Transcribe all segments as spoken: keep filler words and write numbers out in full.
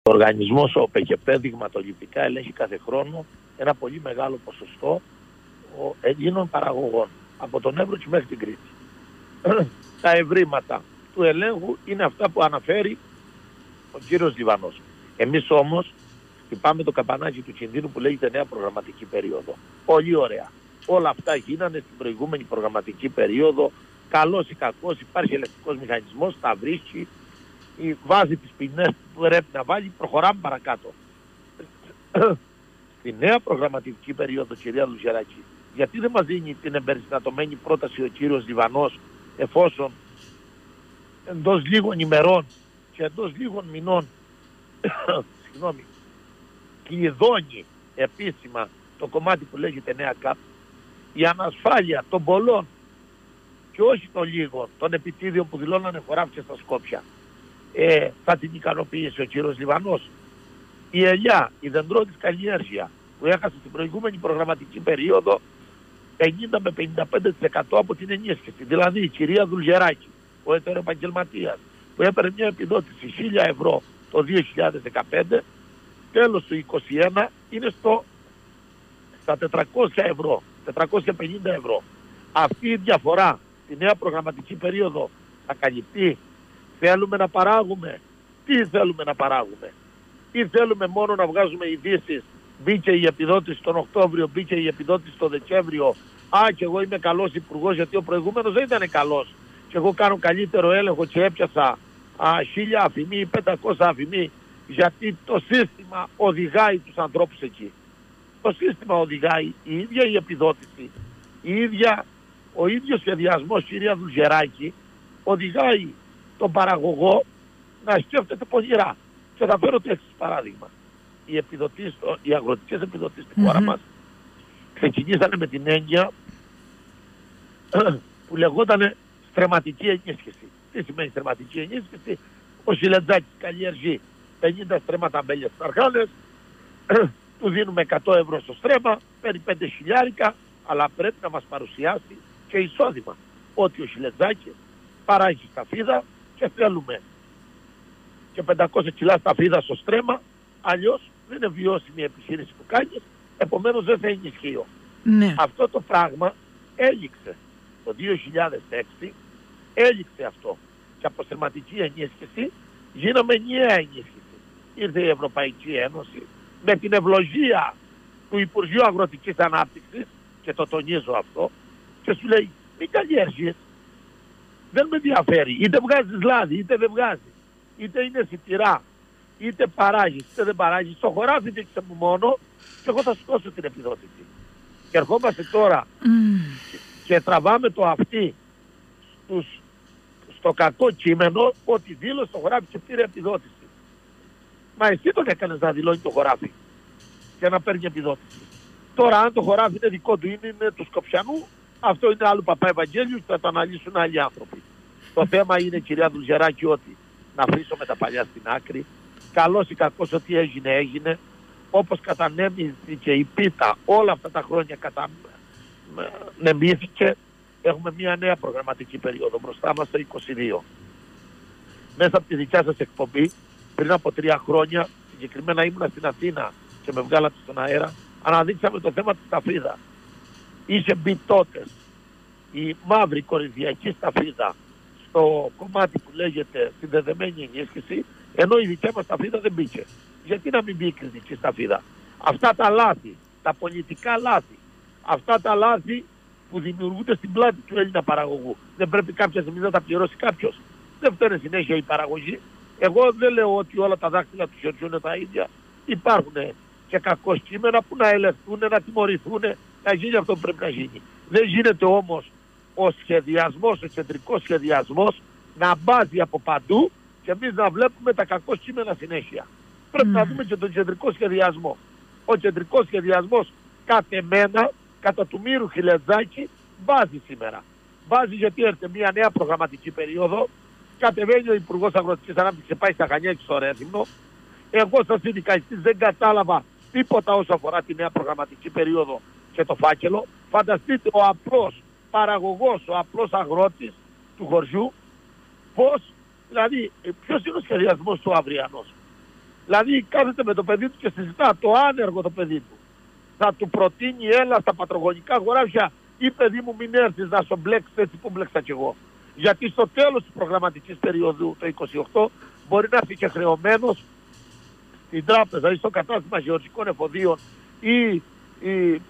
ο οργανισμός ο ΠΕΚΕΠΕ δειγματοληπτικά ελέγχει κάθε χρόνο ένα πολύ μεγάλο ποσοστό Ελλήνων παραγωγών από τον Εύρο και μέχρι την Κρήτη. Τα ευρήματα του ελέγχου είναι αυτά που αναφέρει ο κύριος Λιβανός. Εμείς όμως χτυπάμε το καπανάκι του κινδύνου που λέγεται νέα προγραμματική περίοδο. Πολύ ωραία. Όλα αυτά γίνανε στην προηγούμενη προγραμματική περίοδο. Καλός ή κακός, υπάρχει ελεκτικός μηχανισμός, τα βρίσκει, βάζει τις ποινές που πρέπει να βάλει, προχωράμε παρακάτω. Στη νέα προγραμματική περίοδο, κυρία Λουζεράκη, γιατί δεν μας δίνει την εμπεριστατωμένη πρόταση ο κύριος Λιβανός, εφόσον εντός λίγων ημερών και εντός λίγων μηνών συγγνώμη, κλειδώνει επίσημα το κομμάτι που λέγεται νέα ΚΑΠ, η ανασφάλεια των πολλών και όχι των λίγων, των επιτίδιων που δηλώνανε χωράφια στα Σκόπια, ε, θα την ικανοποιήσει ο κύριος Λιβανός. Η ελιά, η δεντρώτης καλλιέργεια που έχασε στην προηγούμενη προγραμματική περίοδο πενήντα με πενήντα πέντε τοις εκατό από την ενίσχυση. Δηλαδή η κυρία Δουλγεράκη, ο ετεροεπαγγελματίας, που έπαιρνε μια επιδότηση χίλια ευρώ το δύο χιλιάδες δεκαπέντε, τέλος του είκοσι ένα είναι στο, στα τετρακόσια ευρώ, τετρακόσια πενήντα ευρώ. Αυτή η διαφορά τη νέα προγραμματική περίοδο θα καλυφθεί? Θέλουμε να παράγουμε? Τι θέλουμε να παράγουμε? Ή θέλουμε μόνο να βγάζουμε ειδήσεις? Μπήκε η επιδότηση τον Οκτώβριο, μπήκε η επιδότηση τον Δεκέμβριο. Α, και εγώ είμαι καλός υπουργός γιατί ο προηγούμενος δεν ήταν καλός. Και εγώ κάνω καλύτερο έλεγχο και έπιασα α, χίλια αφημί ή πεντακόσια αφημί, γιατί το σύστημα οδηγάει τους ανθρώπους εκεί. Το σύστημα οδηγάει, η ίδια η επιδότηση, η ίδια, ο ίδιος σχεδιασμός, κυρία Δουλγεράκη, οδηγάει τον παραγωγό να σκέφτεται πονηρά. Και θα φέρω το εξής παράδειγμα. Οι, επιδοτήσεις, οι αγροτικές επιδοτήσεις στη χώρα mm-hmm. μας ξεκινήσανε με την έννοια που λεγόταν στρεματική ενίσχυση. Τι σημαίνει στρεματική ενίσχυση? Ο Σιλεντζάκης καλλιεργεί πενήντα στρέμματα αμπέλιας σταρχάνες, του δίνουμε εκατό ευρώ στο στρέμμα, παίρνει πέντε χιλιάρικα, αλλά πρέπει να μας παρουσιάσει και εισόδημα. Ότι ο Σιλεντζάκης παράγει σταφίδα και θέλουμε και πεντακόσια κιλά σταφίδα στο στρέμμα, αλλιώς δεν είναι βιώσιμη η επιχείρηση που κάνεις, επομένως δεν θα ενισχύω. Ναι. Αυτό το πράγμα έληξε το δύο χιλιάδες έξι, έληξε αυτό. Και από στρεματική ενίσχυση γίναμε ενιαία ενίσχυση. Ήρθε η Ευρωπαϊκή Ένωση με την ευλογία του Υπουργείου Αγροτικής Ανάπτυξης, και το τονίζω αυτό, και σου λέει μην καλλιέργεις, δεν με ενδιαφέρει, είτε βγάζεις λάδι είτε δεν βγάζεις, είτε είναι σιτηρά, είτε παράγεις είτε δεν παράγεις, στο χωράφι δείξε μου μόνο και εγώ θα σηκώσω την επιδότηση. Και ερχόμαστε τώρα mm. και τραβάμε το αυτί στους, στο κακό κείμενο ότι δήλωσε το χωράφι και πήρε επιδότηση. Μα εσύ τον έκανες να δηλώνει το χωράφι και να παίρνει επιδότηση. Τώρα αν το χωράφι είναι δικό του, είναι, είναι του Σκοπιανού, αυτό είναι άλλο Παπά Ευαγγέλιου και θα το αναλύσουν άλλοι άνθρωποι. Το θέμα είναι, κυρία Δουλγεράκη, ότι να αφήσουμε τα παλιά στην άκρη. Καλώς ή κακώς ό,τι έγινε έγινε. Όπως κατανέμηθηκε η πίτα όλα αυτά τα χρόνια κατανεμήθηκε, έχουμε μια νέα προγραμματική περίοδο μπροστά μας το είκοσι δύο. Μέσα από τη δικιά σας εκπομπή, πριν από τρία χρόνια, συγκεκριμένα ήμουνα στην Αθήνα και με βγάλατε στον αέρα, αναδείξαμε το θέμα της σταφίδας. Είχε μπει τότε η μαύρη κορινθιακή σταφίδα στο κομμάτι που λέγεται συνδεδεμένη ενίσχυση, ενώ η δικιά μας σταφίδα δεν μπήκε. Γιατί να μην μπει η κριτική σταφίδα? Αυτά τα λάθη, τα πολιτικά λάθη, αυτά τα λάθη που δημιουργούνται στην πλάτη του Έλληνα παραγωγού, δεν πρέπει κάποια στιγμή να τα πληρώσει κάποιος? Δεν φταίνε συνέχεια η παραγωγή. Εγώ δεν λέω ότι όλα τα δάχτυλα του χεριού είναι τα ίδια. Υπάρχουν και κακώς κείμενα που να ελευθούν, να τιμωρηθούν, να γίνει αυτό που πρέπει να γίνει. Δεν γίνεται όμως ο σχεδιασμός, ο κεντρικός σχεδιασμός να μπάζει από παντού και εμείς να βλέπουμε τα κακό κείμενα συνέχεια. Πρέπει mm. να δούμε και τον κεντρικό σχεδιασμό. Ο κεντρικός σχεδιασμός κατ' εμένα, κατά του Μύρου Χιλετζάκη, μπάζει σήμερα. Μπάζει γιατί έρχεται μια νέα προγραμματική περίοδο, κατεβαίνει ο Υπουργός Αγροτικής Ανάπτυξης και πάει στα Χανιά και στο Ρέθυμνο. Εγώ σαν συνδικαλιστής δεν κατάλαβα τίποτα όσο αφορά τη νέα προγραμματική περίοδο και το φάκελο. Φανταστείτε ο απλός παραγωγός, ο απλός αγρότης του χωριού, πώς, δηλαδή ποιος είναι ο σχεδιασμός του αυριανός? Δηλαδή κάθεται με το παιδί του και συζητά το άνεργο το παιδί του. Θα του προτείνει έλα στα πατρογονικά χωράφια ή παιδί μου μην έρθεις να σου μπλέξεις έτσι που μπλέξα κι εγώ. Γιατί στο τέλος της προγραμματικής περίοδου το είκοσι οκτώ μπορεί να έρθει και χρεωμένος στην τράπεζα ή στο κατάστημα γεωργικών εφοδίων ή, ή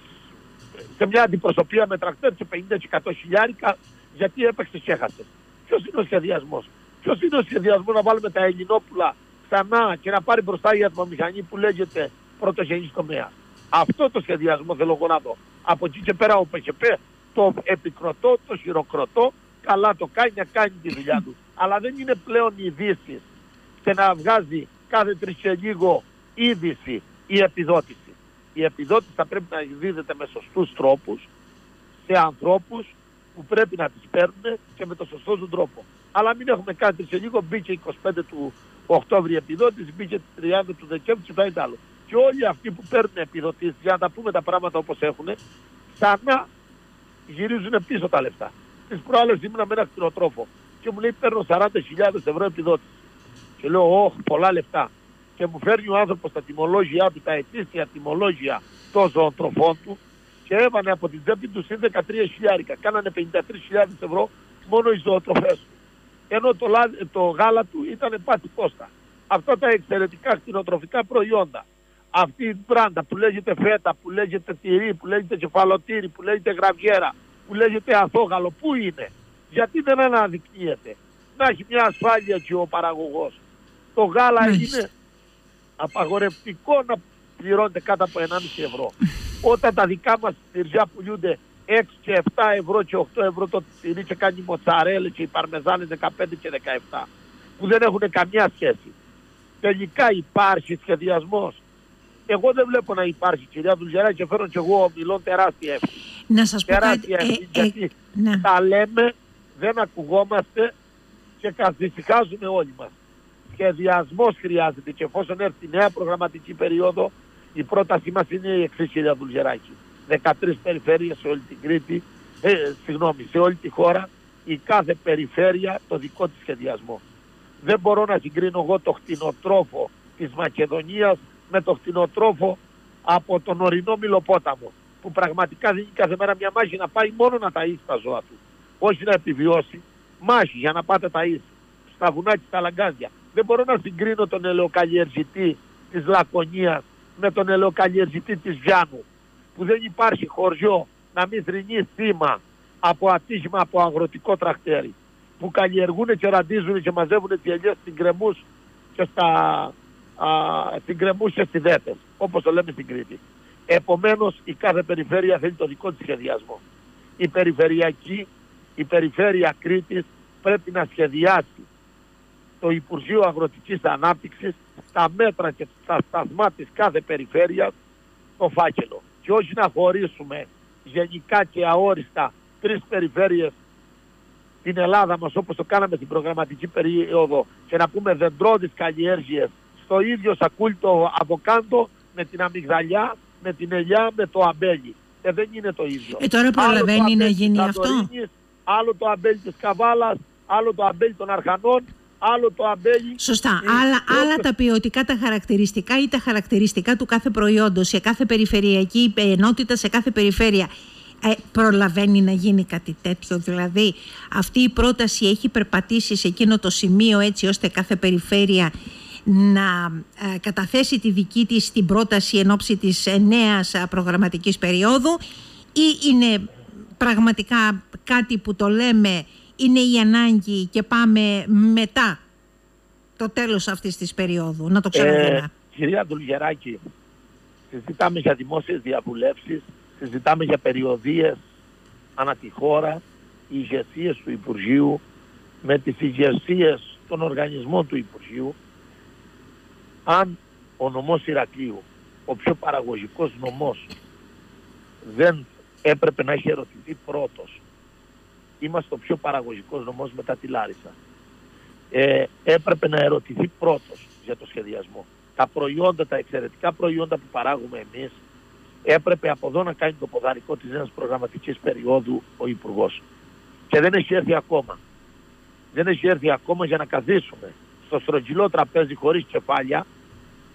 σε μια αντιπροσωπεία με τρακτέρ σε πενήντα και εκατό χιλιάρικα γιατί έπαιξε και έχασε. Ποιος είναι ο σχεδιασμός? Ποιος είναι ο σχεδιασμός να βάλουμε τα Ελληνόπουλα ξανά και να πάρει μπροστά η ατμομηχανή που λέγεται πρωτογενής τομέα? Αυτό το σχεδιασμό θέλω εγώ να δω. Από εκεί και πέρα ο ΠΕΧΕΠΕ το επικροτώ, το χειροκροτώ, καλά το κάνει να κάνει τη δουλειά του. Αλλά δεν είναι πλέον ειδήσεις και να βγάζει κάθε τρεις και λίγο είδηση η επιδότηση. Η επιδότηση θα πρέπει να δίδεται με σωστούς τρόπους σε ανθρώπους που πρέπει να τις παίρνουν και με το σωστό του τρόπο. Αλλά μην έχουμε κάτι τρεις και λίγο, μπήκε είκοσι πέντε του Οκτώβρη επιδότηση, μπήκε τριάντα του Δεκέμβρη και πάει άλλο. Και όλοι αυτοί που παίρνουν επιδοτήσεις, για να τα πούμε τα πράγματα όπως έχουν, ξανά γυρίζουν πίσω τα λεφτά. Τις προάλλες ήμουνα με ένα κτηνοτρόφο και μου λέει παίρνω σαράντα χιλιάδες ευρώ επιδότηση. Και λέω όχι, πολλά λεφτά. Και μου φέρνει ο άνθρωπος τα τιμολόγια του, τα ετήσια τιμολόγια των ζωοτροφών του και έβανε από την τσέπη του συν δεκατρία χιλιάρικα. Κάνανε πενήντα τρεις χιλιάδες ευρώ μόνο οι ζωοτροφές του. Ενώ το, το γάλα του ήταν πάτη πόστα. Αυτά τα εξαιρετικά κτηνοτροφικά προϊόντα. Αυτή η μπράντα που λέγεται φέτα, που λέγεται τυρί, που λέγεται κεφαλοτήρι, που λέγεται γραβιέρα, που λέγεται αθόγαλο, πού είναι? Γιατί δεν αναδεικνύεται? Να έχει μια ασφάλεια και ο παραγωγός. Το γάλα Μάλιστα. είναι απαγορευτικό να πληρώνεται κάτω από ενάμιση ευρώ. Όταν τα δικά μας τυριά πουλούνται έξι και επτά ευρώ και οκτώ ευρώ το τυρί και κάνει μοτσαρέλες και οι παρμεζάνες δεκαπέντε και δεκαεπτά που δεν έχουν καμιά σχέση. Τελικά υπάρχει σχεδιασμός? Εγώ δεν βλέπω να υπάρχει, κυρία Δουλγεράκη, και φέρνω και εγώ μιλών τεράστια εύκολη. Να σας πω κάτι. Ε, γιατί ε, ναι. τα λέμε, δεν ακουγόμαστε και καθησυχάζουμε όλοι μας. Σχεδιασμός χρειάζεται και εφόσον έρθει η νέα προγραμματική περίοδο, η πρότασή μας είναι η εξής, κυρία Δουλγεράκη. δεκατρείς περιφέρειες σε όλη την Κρήτη, ε, συγγνώμη, σε όλη τη χώρα, η κάθε περιφέρεια το δικό της σχεδιασμό. Δεν μπορώ να συγκρίνω εγώ το κτηνοτρόφο της Μακεδονίας με το κτηνοτρόφο από τον ορεινό Μυλοπόταμο, που πραγματικά δίνει κάθε μέρα μια μάχη να πάει μόνο να ταΐσει τα ζώα του. Όχι να επιβιώσει, μάχη για να πάτε ταΐσει στα βουνά και στα λαγκάδια. Δεν μπορώ να συγκρίνω τον ελαιοκαλλιεργητή της Λακωνίας με τον ελαιοκαλλιεργητή της Βιάνου, που δεν υπάρχει χωριό να μην θρηνεί θύμα από ατύχημα από αγροτικό τρακτέρι, που καλλιεργούν και ραντίζουν και μαζεύουν τις ελιές στην κρεμούς και στα στην κρεμούς και στις δέτες, όπως το λέμε στην Κρήτη. Επομένως η κάθε περιφέρεια θέλει το δικό της σχεδιασμό. Η περιφερειακή, η περιφέρεια Κρήτης πρέπει να σχεδιάσει το Υπουργείο Αγροτικής Ανάπτυξης τα μέτρα και τα σταθμά της κάθε περιφέρειας το φάκελο. Και όχι να χωρίσουμε γενικά και αόριστα τρεις περιφέρειες στην Ελλάδα μας όπως το κάναμε στην προγραμματική περίοδο και να πούμε δεντρώδεις καλλιέργειες στο ίδιο σακούλι το αβοκάντο με την αμυγδαλιά, με την ελιά, με το αμπέλι. Ε, δεν είναι το ίδιο. Ε, τώρα προλαβαίνει να γίνει αυτό. Άλλο το αμπέλι της Καβάλας, άλλο το αμπέλι των Αρχανών, άλλο το αμπέλι... Σωστά. Άλλα, άλλα τα ποιοτικά, τα χαρακτηριστικά ή τα χαρακτηριστικά του κάθε προϊόντος σε κάθε περιφερειακή ενότητα, σε κάθε περιφέρεια. Ε, προλαβαίνει να γίνει κάτι τέτοιο? Δηλαδή αυτή η πρόταση έχει περπατήσει σε εκείνο το σημείο έτσι ώστε κάθε περιφέρεια να ε, καταθέσει τη δική της την πρόταση εν ώψη της ε, νέας ε, προγραμματικής περίοδου, ή είναι πραγματικά κάτι που το λέμε είναι η ανάγκη και πάμε μετά το τέλος αυτής της περίοδου να το ξαναδούμε? Ε, κυρία Δουλγεράκη, συζητάμε για δημόσιες διαβουλεύσεις, συζητάμε για περιοδίες ανά τη χώρα, οι ηγεσίες του Υπουργείου με τις ηγεσίες των οργανισμών του Υπουργείου. Αν ο νομός Ηρακλείου, ο πιο παραγωγικός νομός, δεν έπρεπε να έχει ερωτηθεί πρώτος, είμαστε ο πιο παραγωγικός νομός μετά τη Λάρισα, ε, έπρεπε να ερωτηθεί πρώτος για το σχεδιασμό. Τα προϊόντα, τα εξαιρετικά προϊόντα που παράγουμε εμείς, έπρεπε από εδώ να κάνει το ποδαρικό της νέας προγραμματικής περίοδου ο Υπουργός. Και δεν έχει έρθει ακόμα. Δεν έχει έρθει ακόμα για να καθίσουμε στο στρογγυλό τραπέζι χωρίς κεφάλια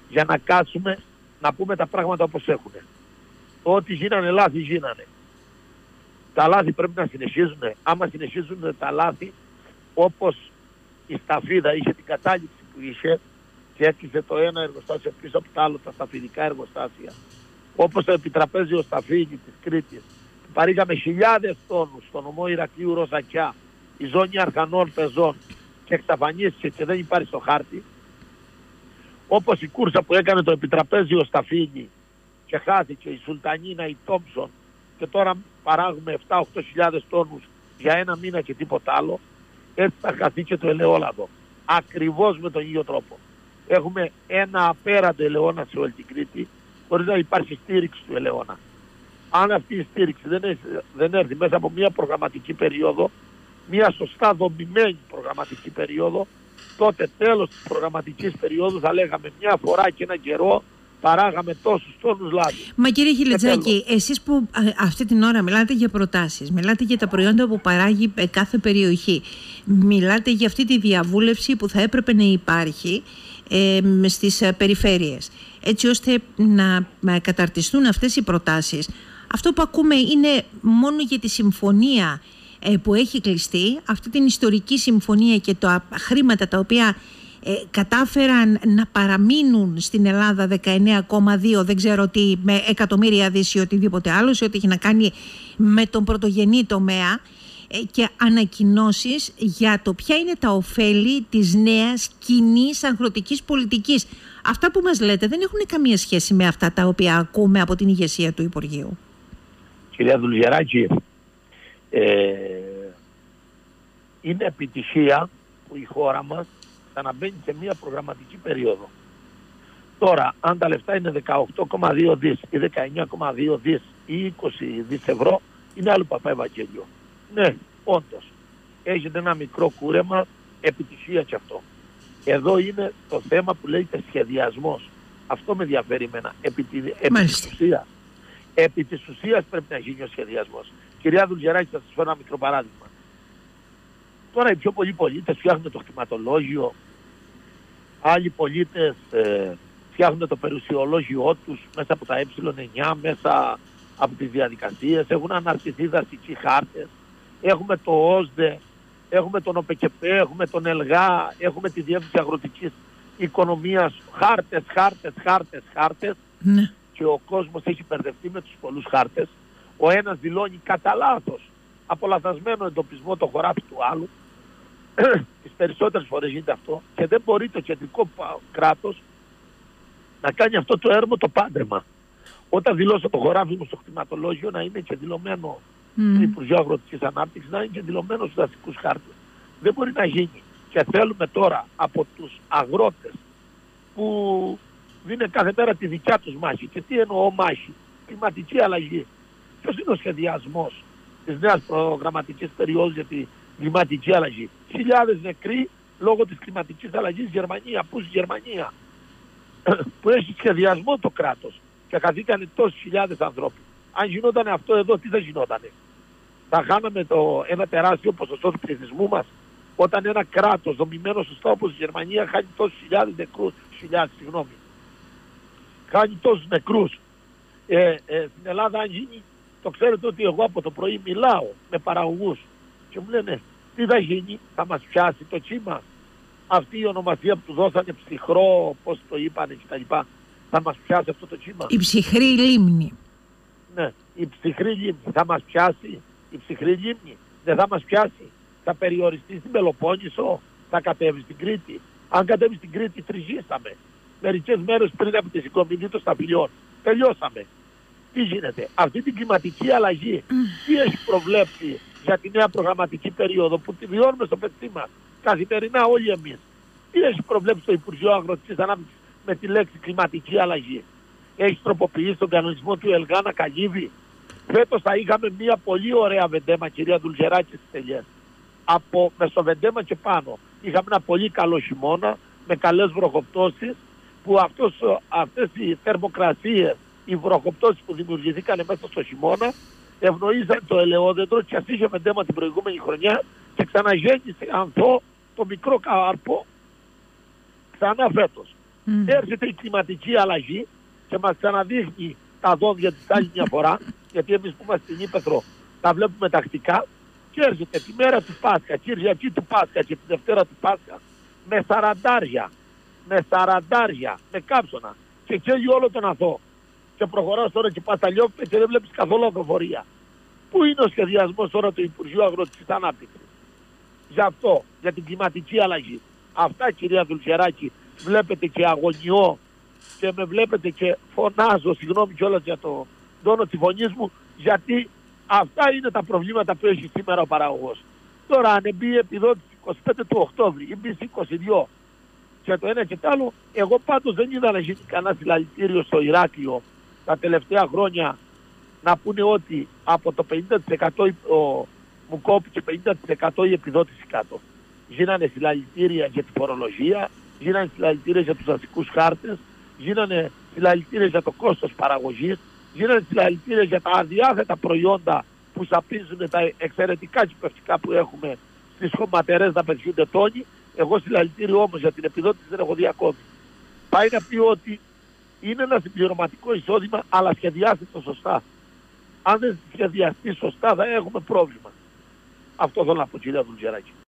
για να κάτσουμε να πούμε τα πράγματα όπως έχουν. Ό,τι γίνανε λάθη γίνανε. Τα λάθη πρέπει να συνεχίζουν. Άμα συνεχίζουν τα λάθη, όπως η Σταφίδα είχε την κατάληψη που είχε και έκλεισε το ένα εργοστάσιο πίσω από το άλλο, τα σταφιδικά εργοστάσια, όπως το επιτραπέζιο Σταφίδι της Κρήτης, που παρήγαμε χιλιάδες τόνους στο νομό Ηρακλείου Ροζακιά, η ζώνη Αρχανών Πεζών, και εξαφανίστηκε και δεν υπάρχει στο χάρτη, όπως η κούρσα που έκανε το επιτραπέζιο Σταφίδι και χάθηκε, η Σουλτανίνα, η Τόμψον, και τώρα παράγουμε επτά με οκτώ χιλιάδες τόνους για ένα μήνα και τίποτα άλλο, έτσι θα χαθεί και το ελαιόλαδο. Ακριβώς με τον ίδιο τρόπο. Έχουμε ένα απέραντο ελαιόνα σε όλη την Κρήτη, χωρίς να υπάρχει στήριξη του ελαιόνα. Αν αυτή η στήριξη δεν, έχει, δεν έρθει μέσα από μια προγραμματική περίοδο, μια σωστά δομημένη προγραμματική περίοδο, τότε τέλος της προγραμματικής περίοδου θα λέγαμε μια φορά και ένα καιρό παράγαμε τόσους τόνους λάδι. Μα κύριε Χιλετζάκη, εσείς που α, αυτή την ώρα μιλάτε για προτάσεις, μιλάτε για τα προϊόντα που παράγει κάθε περιοχή, μιλάτε για αυτή τη διαβούλευση που θα έπρεπε να υπάρχει ε, στις ε, περιφέρειες, έτσι ώστε να, να καταρτιστούν αυτές οι προτάσεις. Αυτό που ακούμε είναι μόνο για τη συμφωνία ε, που έχει κλειστεί, αυτή την ιστορική συμφωνία και τα χρήματα τα οποία Ε, κατάφεραν να παραμείνουν στην Ελλάδα δεκαεννέα κόμμα δύο, δεν ξέρω τι, με εκατομμύρια δις ή οτιδήποτε άλλο, σε ό,τι έχει να κάνει με τον πρωτογενή τομέα, ε, και ανακοινώσεις για το ποια είναι τα ωφέλη της νέας κοινής αγροτικής πολιτικής. Αυτά που μας λέτε δεν έχουν καμία σχέση με αυτά τα οποία ακούμε από την ηγεσία του Υπουργείου. Κυρία Δουλγεράκη, ε, είναι επιτυχία που η χώρα μας ξαναμπαίνει σε μια προγραμματική περίοδο. Τώρα, αν τα λεφτά είναι δεκαοκτώ κόμμα δύο δις ή δεκαεννέα κόμμα δύο δις ή είκοσι δις ευρώ, είναι άλλο παπά Ευαγγέλιο. Ναι, όντως. Έχετε ένα μικρό κούρεμα, επιτυχία κι αυτό. Εδώ είναι το θέμα που λέγεται σχεδιασμός. Αυτό με ενδιαφέρει εμένα. Επί, τη, επί της ουσίας. Επί της ουσίας πρέπει να γίνει ο σχεδιασμός. Κυρία Δουλγεράκη, θα σας φέρω ένα μικρό παράδειγμα. Τώρα οι πιο πολλοί πολίτες φτιάχνουν το κτηματολόγιο, άλλοι πολίτες ε, φτιάχνουν το περιουσιολόγιό τους μέσα από τα ε εννιά, μέσα από τις διαδικασίες, έχουν αναρτηθεί δασικοί χάρτες, έχουμε το ΟΣΔΕ, έχουμε τον ΟΠΕΚΕΠΕ, έχουμε τον ΕΛΓΑ, έχουμε τη Διεύθυνση Αγροτικής Οικονομίας, χάρτες, χάρτες, χάρτες, χάρτες, ναι. Και ο κόσμος έχει μπερδευτεί με τους πολλούς χάρτες. Ο ένας δηλώνει κατά λάθος από λαθασμένο εντοπισμό το χωράφι του άλλου. Τις περισσότερες φορές γίνεται αυτό και δεν μπορεί το κεντρικό κράτος να κάνει αυτό το έργο το πάντρεμα. Όταν δηλώσω το χωράφι μου στο κτηματολόγιο να είναι και δηλωμένο mm. στο Υπουργείο Αγροτικής Ανάπτυξης, να είναι και δηλωμένο στους δασικούς χάρτες. Δεν μπορεί να γίνει. Και θέλουμε τώρα από τους αγρότες που δίνουν κάθε μέρα τη δικιά τους μάχη. Και τι εννοώ μάχη? Κλιματική αλλαγή. Ποιος είναι ο σχεδιασμός της νέας προγραμματικής περίοδου για τη κλιματική αλλαγή? Χιλιάδες νεκροί λόγω της κλιματικής αλλαγής Γερμανία, πούς Γερμανία, που έχει σχεδιασμό το κράτος και καθήκανε τόσες χιλιάδες ανθρώπους. Αν γινόταν αυτό εδώ, τι δεν γινότανε? Θα χάναμε το, ένα τεράστιο ποσοστό του πληθυσμού μας, όταν ένα κράτος δομημένο σωστά όπως η Γερμανία χάνει τόσες χιλιάδες νεκρούς, χιλιάδες, συγγνώμη, χάνει τόσους νεκρούς. Ε, ε, στην Ελλάδα αν γίνει, το ξέρετε ότι εγώ από το πρωί μιλάω με παραγωγούς και μου λένε τι θα γίνει, θα μας πιάσει το κύμα? Αυτή η ονομασία που του δώσανε ψυχρό, πώς το είπανε κτλ. Θα μας πιάσει αυτό το κύμα? Η ψυχρή λίμνη. Ναι, η ψυχρή λίμνη θα μας πιάσει? Η ψυχρή λίμνη δεν θα μας πιάσει? Θα περιοριστεί στην Πελοπόννησο? Θα κατέβει στην Κρήτη? Αν κατέβει στην Κρήτη τριζήσαμε. Μερικές μέρες πριν από τη συγκομιδή των σταφυλιών. Τελειώσαμε. Τι γίνεται? Αυτή την κλιματική αλλαγή τι έχει προβλέψει για τη νέα προγραμματική περίοδο που τη βιώνουμε στο πετσί μας καθημερινά όλοι εμείς? Τι έχει προβλέψει το Υπουργείο Αγροτικής Ανάπτυξης με τη λέξη κλιματική αλλαγή? Έχει τροποποιήσει τον κανονισμό του ΕΛΓΑ να καλύβει? Φέτος θα είχαμε μια πολύ ωραία βεντέμα, κυρία Δουλγεράκη, στις Τελιές. Από Μεσοβεντέμα και πάνω είχαμε ένα πολύ καλό χειμώνα με καλές βροχοπτώσεις, που αυτός, αυτές οι θερμοκρασίες, οι βροχοπτώσεις που δημιουργηθήκαν μέσα στο χειμώνα ευνοήσαν το ελαιόδεντρο και ας είχε βεντέμα την προηγούμενη χρονιά και ξαναγέννησε ανθό το μικρό καρπό ξανά φέτος. Mm. Έρχεται η κλιματική αλλαγή και μας ξαναδείχνει τα δόντια της άλλη μια φορά, γιατί εμείς που είμαστε στην Ύπαιθρο τα βλέπουμε τακτικά, και έρχεται τη μέρα του Πάσχα, Κυριακή του Πάσχα και τη Δευτέρα του Πάσχα με σαραντάρια, με σαραντάρια, με κάψωνα και καίγει όλο τον Αθώο. Και προχωράς τώρα και παταλιώπητε και δεν βλέπεις καθόλου οδοφορία. Πού είναι ο σχεδιασμός τώρα του Υπουργείου Αγροτικής Ανάπτυξης? Γι' αυτό, για την κλιματική αλλαγή. Αυτά, κυρία Δουλγεράκη, βλέπετε και αγωνιώ και με βλέπετε και φωνάζω, συγγνώμη κιόλας για το τόνο της φωνής μου, γιατί αυτά είναι τα προβλήματα που έχει σήμερα ο παραγωγός. Τώρα αν μπει η επιδότηση είκοσι πέντε του Οκτώβρη ή μπει είκοσι δύο και το ένα και το άλλο, εγώ πάντως δεν είδα να γίνει κανένα συλλαλητήριο στο Ηράκλειο τα τελευταία χρόνια να πούνε ότι από το πενήντα τοις εκατό ο, μου κόπηκε πενήντα τοις εκατό η επιδότηση κάτω. Γίνανε συλλαλητήρια για τη φορολογία, γίνανε συλλαλητήρια για τους αστικούς χάρτες, γίνανε συλλαλητήρια για το κόστος παραγωγής, γίνανε συλλαλητήρια για τα αδιάθετα προϊόντα που σαπίζουν τα εξαιρετικά κυπευτικά που έχουμε στις χωματερές να πετυχούνται τόνοι. Εγώ συλλαλητήριο όμως για την επιδότηση δεν έχω δει ακόμη. Πάει να πει ότι είναι ένα συμπληρωματικό εισόδημα, αλλά σχεδιάστε το σωστά. Αν δεν σχεδιαστεί σωστά θα έχουμε πρόβλημα. Αυτό θέλω να πω, κυρία Δουλγεράκη.